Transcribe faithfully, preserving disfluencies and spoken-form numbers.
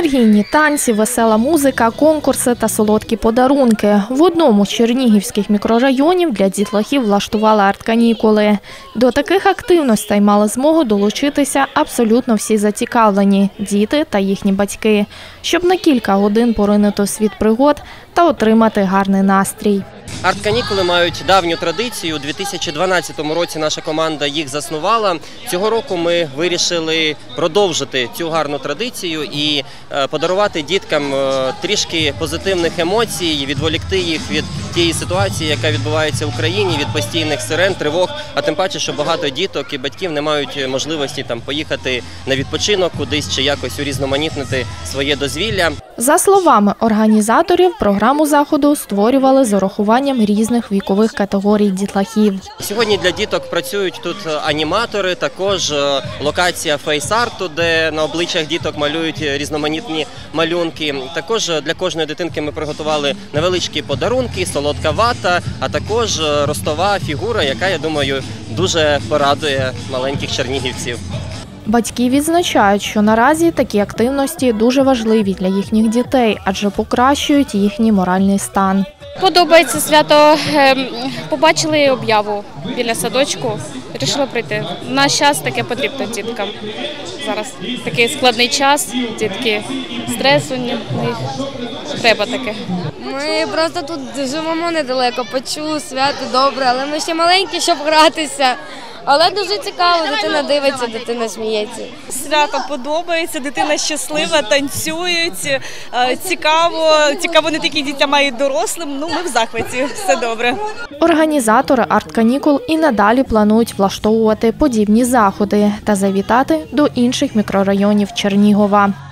Енергійні танці, весела музика, конкурси та солодкі подарунки. В одному з чернігівських мікрорайонів для дітлахів влаштували арт-канікули. До таких активностей мали змогу долучитися абсолютно всі зацікавлені – діти та їхні батьки, щоб на кілька годин поринути у світ пригод та отримати гарний настрій. Арт-канікули мають давню традицію. У дві тисячі дванадцятому році наша команда їх заснувала. Цього року ми вирішили продовжити цю гарну традицію і подарувати діткам трішки позитивних емоцій, відволікти їх від тієї ситуації, яка відбувається в Україні, від постійних сирен, тривог, а тим паче, що багато діток і батьків не мають можливості там поїхати на відпочинок кудись чи якось урізноманітнити своє дозвілля. За словами організаторів, програму заходу створювали з урахуванням різних вікових категорій дітлахів. Сьогодні для діток працюють тут аніматори, також локація фейс-арту, де на обличчях діток малюють різноманітні малюнки. Також для кожної дитинки ми приготували невеличкі подарунки, солодка вата, а також ростова фігура, яка, я думаю, дуже порадує маленьких чернігівців. Батьки відзначають, що наразі такі активності дуже важливі для їхніх дітей, адже покращують їхній моральний стан. Подобається свято. Побачили об'яву біля садочку, вирішили прийти. В наш час таке потрібно діткам. Зараз такий складний час, дітки стресу, в них треба таке. Ми просто тут живемо недалеко, почули свято добре, але ми ще маленькі, щоб гратися. Але дуже цікаво, дитина дивиться, дитина сміється. Свято подобається, дитина щаслива, танцюють, цікаво, цікаво не тільки дітям, а й дорослим, ну ми в захваті, все добре. Організатори арт-канікул і надалі планують влаштовувати подібні заходи та завітати до інших мікрорайонів Чернігова.